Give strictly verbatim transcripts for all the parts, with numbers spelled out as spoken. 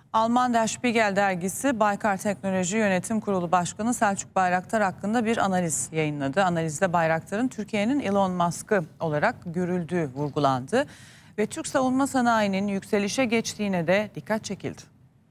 Alman Der Spiegel dergisi Baykar Teknoloji Yönetim Kurulu Başkanı Selçuk Bayraktar hakkında bir analiz yayınladı. Analizde Bayraktar'ın Türkiye'nin Elon Musk'ı olarak görüldüğü vurgulandı ve Türk savunma sanayinin yükselişe geçtiğine de dikkat çekildi.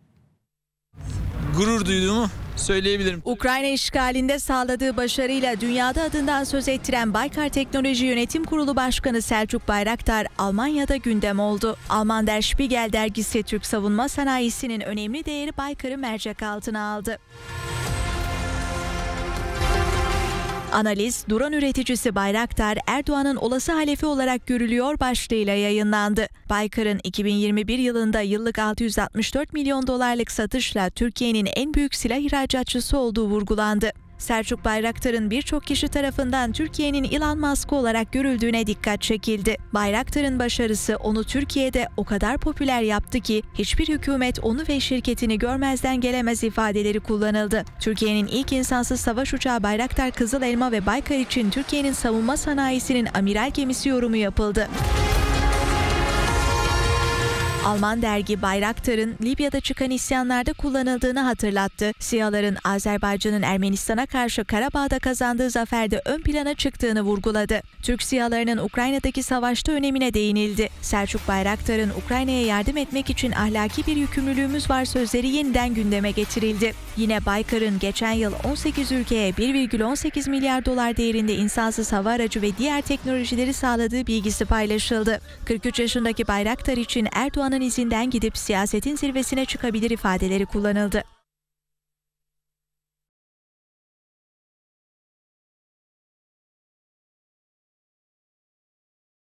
Gurur duyduğumu söyleyebilirim. Ukrayna işgalinde sağladığı başarıyla dünyada adından söz ettiren Baykar Teknoloji Yönetim Kurulu Başkanı Selçuk Bayraktar Almanya'da gündem oldu. Alman Der Spiegel dergisi Türk savunma sanayisinin önemli değeri Baykar'ı mercek altına aldı. Analiz, drone üreticisi Bayraktar, Erdoğan'ın olası halefi olarak görülüyor başlığıyla yayınlandı. Baykar'ın iki bin yirmi bir yılında yıllık altı yüz altmış dört milyon dolarlık satışla Türkiye'nin en büyük silah ihracatçısı olduğu vurgulandı. Selçuk Bayraktar'ın birçok kişi tarafından Türkiye'nin Elon Musk olarak görüldüğüne dikkat çekildi. Bayraktar'ın başarısı onu Türkiye'de o kadar popüler yaptı ki hiçbir hükümet onu ve şirketini görmezden gelemez ifadeleri kullanıldı. Türkiye'nin ilk insansız savaş uçağı Bayraktar Kızıl Elma ve Baykar için Türkiye'nin savunma sanayisinin amiral gemisi yorumu yapıldı. Alman dergi Bayraktar'ın Libya'da çıkan isyanlarda kullanıldığını hatırlattı. SİHA'ların Azerbaycan'ın Ermenistan'a karşı Karabağ'da kazandığı zaferde ön plana çıktığını vurguladı. Türk SİHA'larının Ukrayna'daki savaşta önemine değinildi. Selçuk Bayraktar'ın Ukrayna'ya yardım etmek için ahlaki bir yükümlülüğümüz var sözleri yeniden gündeme getirildi. Yine Baykar'ın geçen yıl on sekiz ülkeye bir virgül on sekiz milyar dolar değerinde insansız hava aracı ve diğer teknolojileri sağladığı bilgisi paylaşıldı. kırk üç yaşındaki Bayraktar için Erdoğan'ın izinden gidip siyasetin zirvesine çıkabilir ifadeleri kullanıldı.